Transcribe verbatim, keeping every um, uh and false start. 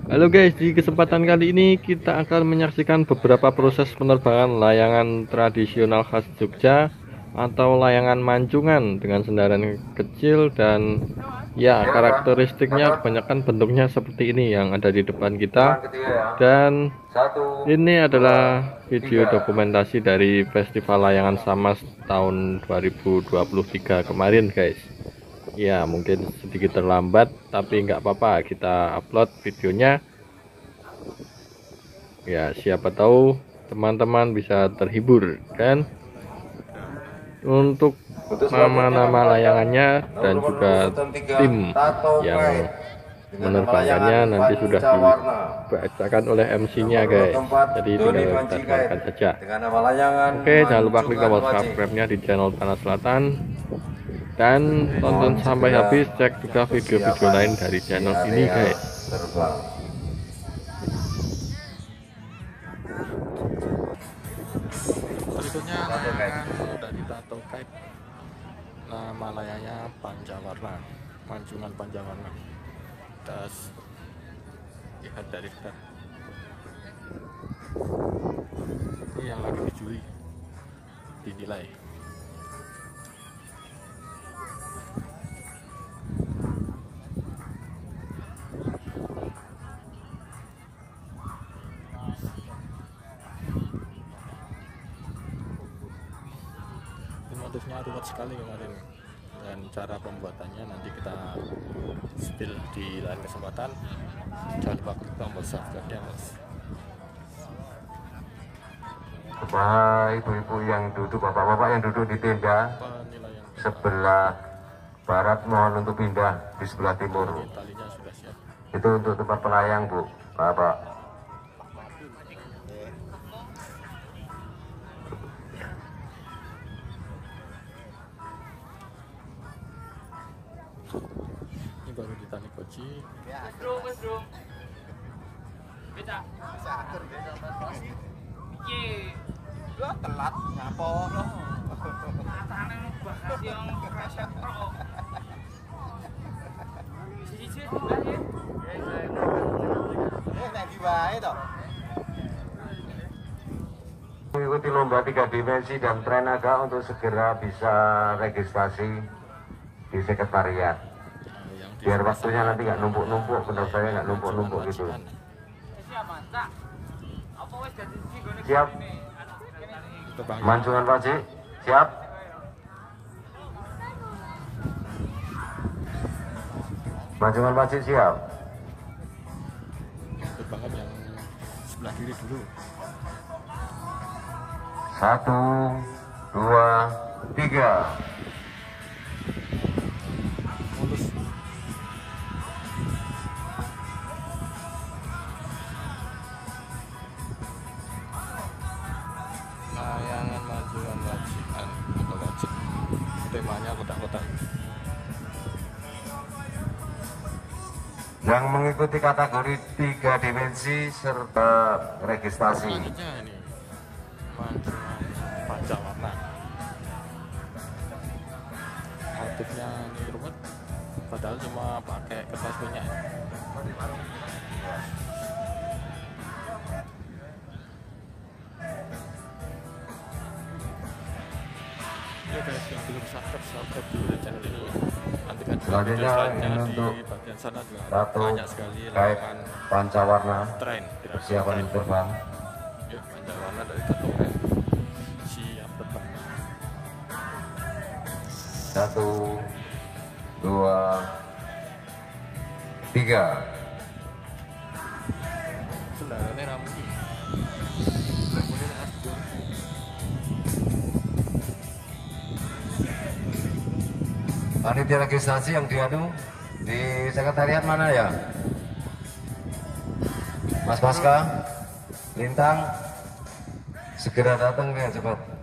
Halo guys, di kesempatan kali ini kita akan menyaksikan beberapa proses penerbangan layangan tradisional khas Jogja atau layangan mancungan dengan sendaran kecil, dan ya karakteristiknya kebanyakan bentuknya seperti ini yang ada di depan kita. Dan ini adalah video dokumentasi dari Festival Layangan Samas tahun dua ribu dua puluh tiga kemarin guys. Ya mungkin sedikit terlambat, tapi nggak apa-apa, kita upload videonya. Ya siapa tahu teman-teman bisa terhibur kan. Untuk nama-nama layangannya dan juga tim yang menerbangkannya nanti sudah dibacakan oleh M C-nya guys, jadi tinggal kita dengarkan saja. Oke, jangan lupa klik tombol subscribe-nya di channel Tanah Selatan dan tonton sampai habis, cek juga video-video lain dari channel ini guys. Berikutnya udah ditato kait, nama layarnya Pancawarna, mancungan Pancawarna. Tas lihat dari dekat, ini yang lagi dicuri dinilai. Motifnya ruwet sekali kemarin, dan cara pembuatannya nanti kita spill di lain kesempatan. Jangan lupa klik tombol subscribe ya mas. Bapak ibu-ibu yang duduk, bapak-bapak yang duduk di tenda sebelah barat mohon untuk pindah di sebelah timur. Talinya sudah siap. Itu untuk tempat pelayang bu, bapak. Ini baru ditali kunci. Mas bro, mas bro. Beda. Piye? Lah telat ngapo lo? Matane bagas yang kresek kok. Siji-siji lah ya. Eh, nek diwae to. Mengikuti lomba tiga dimensi dan tren naga untuk segera bisa registrasi di sekretariat. Biar waktunya nanti nggak numpuk-numpuk, benar saya nggak numpuk-numpuk gitu. Siap? Mancungan Pakcik, siap? Mancungan Pakcik siap? Terbangkan yang sebelah kiri dulu. Satu, dua, tiga. Mulus. Layangan mancungan wajiban atau wajib, temanya kotak-kotak. Yang mengikuti kategori tiga dimensi serta registrasi. Selanjutnya ini mancungan Pancawarna. Motifnya ini ruwet, padahal cuma pakai kertas minyak. Ya guys, yang belum subscribe, subscribe dulu di channel ini. Nanti kan Selanjutnya ini untuk di bagian sana juga satu banyak sekali kait layangan Pancawarna, tren. persiapan terbang. Yuk, Pancawarna dari satu kait siap terbang. Satu, dua, tiga. Sendarannya ramuni. Panitia registrasi yang dianu di sekretariat mana ya? Mas Pasca, Lintang, segera datang ya cepat.